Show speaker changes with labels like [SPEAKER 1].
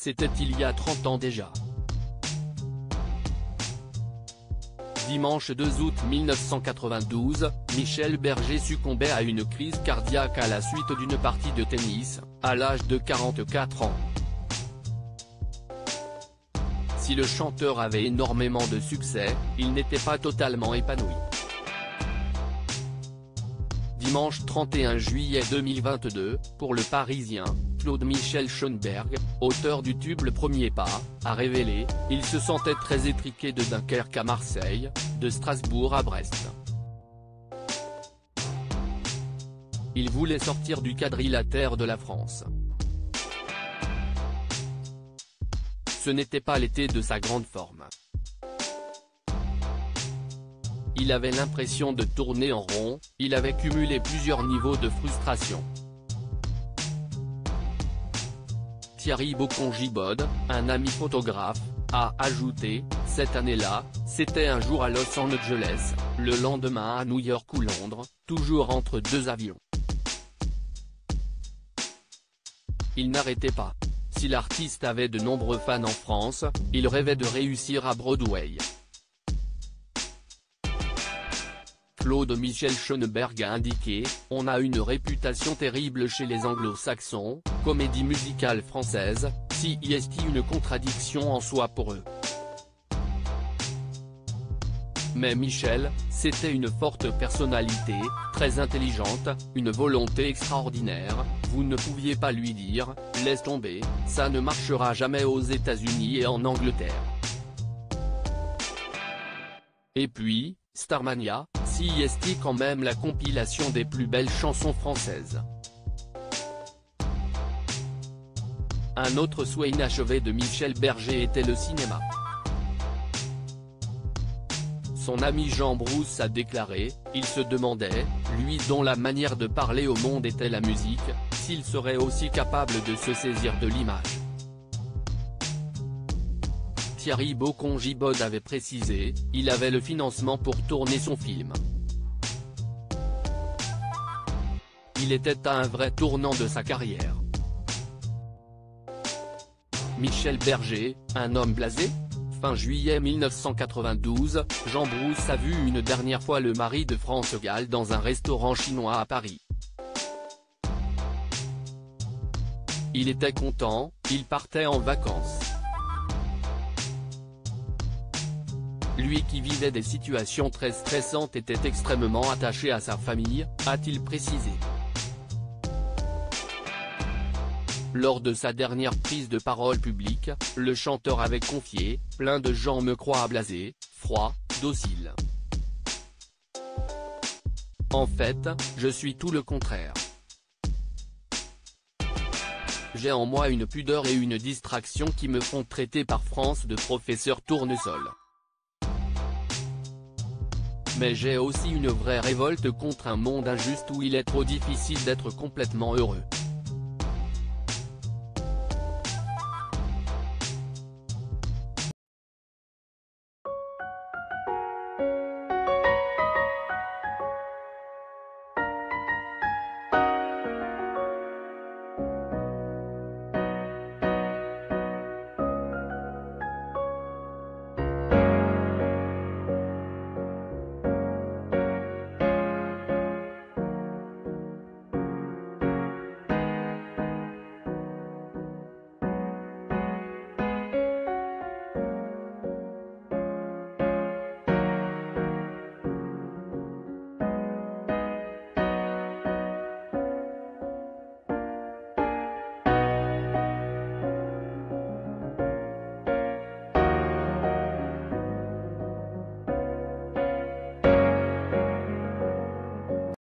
[SPEAKER 1] c'était il y a 30 ans déjà. Dimanche 2 août 1992, Michel Berger succombait à une crise cardiaque à la suite d'une partie de tennis, à l'âge de 44 ans. Si le chanteur avait énormément de succès, il n'était pas totalement épanoui. Dimanche 31 juillet 2022, pour Le Parisien, Claude Michel Schoenberg, auteur du tube Le Premier Pas, a révélé « Il se sentait très étriqué de Dunkerque à Marseille, de Strasbourg à Brest. Il voulait sortir du quadrilatère de la France. Ce n'était pas l'été de sa grande forme. Il avait l'impression de tourner en rond, il avait cumulé plusieurs niveaux de frustration. » Thierry Boccon-Gibod, un ami photographe, a ajouté « Cette année-là, c'était un jour à Los Angeles, le lendemain à New York ou Londres, toujours entre deux avions. Il n'arrêtait pas. Si l'artiste avait de nombreux fans en France, il rêvait de réussir à Broadway. » Claude Michel Schoenberg a indiqué « On a une réputation terrible chez les anglo-saxons, comédie musicale française, si est une contradiction en soi pour eux. Mais Michel, c'était une forte personnalité, très intelligente, une volonté extraordinaire, vous ne pouviez pas lui dire « Laisse tomber, ça ne marchera jamais aux États-Unis et en Angleterre. » Et puis, Starmania, si est quand même la compilation des plus belles chansons françaises. Un autre souhait inachevé de Michel Berger était le cinéma. Son ami Jean Brousse a déclaré, il se demandait, lui dont la manière de parler au monde était la musique, s'il serait aussi capable de se saisir de l'image. Thierry Boccon-Gibod avait précisé, il avait le financement pour tourner son film. Il était à un vrai tournant de sa carrière. Michel Berger, un homme blasé ? Fin juillet 1992, Jean Brousse a vu une dernière fois le mari de France Gall dans un restaurant chinois à Paris. Il était content, il partait en vacances. Lui qui vivait des situations très stressantes était extrêmement attaché à sa famille, a-t-il précisé. Lors de sa dernière prise de parole publique, le chanteur avait confié « Plein de gens me croient blasé, froid, docile. En fait, je suis tout le contraire. J'ai en moi une pudeur et une distraction qui me font traiter par France de professeur tournesol. Mais j'ai aussi une vraie révolte contre un monde injuste où il est trop difficile d'être complètement heureux. »